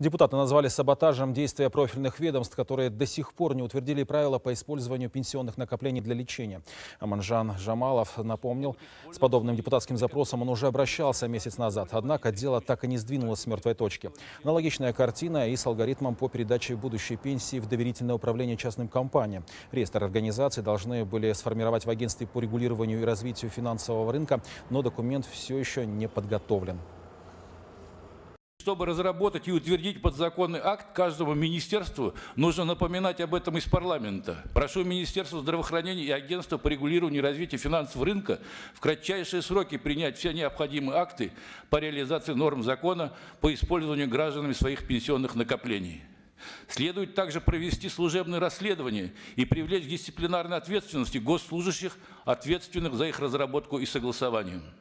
Депутаты назвали саботажем действия профильных ведомств, которые до сих пор не утвердили правила по использованию пенсионных накоплений для лечения. Аманжан Жамалов напомнил, с подобным депутатским запросом он уже обращался месяц назад. Однако дело так и не сдвинулось с мертвой точки. Аналогичная картина и с алгоритмом по передаче будущей пенсии в доверительное управление частным компаниям. Реестр организаций должны были сформировать в агентстве по регулированию и развитию финансового рынка, но документ все еще не подготовлен. Чтобы разработать и утвердить подзаконный акт, каждому министерству нужно напоминать об этом из парламента. Прошу Министерство здравоохранения и Агентство по регулированию и развитию финансового рынка в кратчайшие сроки принять все необходимые акты по реализации норм закона по использованию гражданами своих пенсионных накоплений. Следует также провести служебное расследование и привлечь к дисциплинарной ответственности госслужащих, ответственных за их разработку и согласование.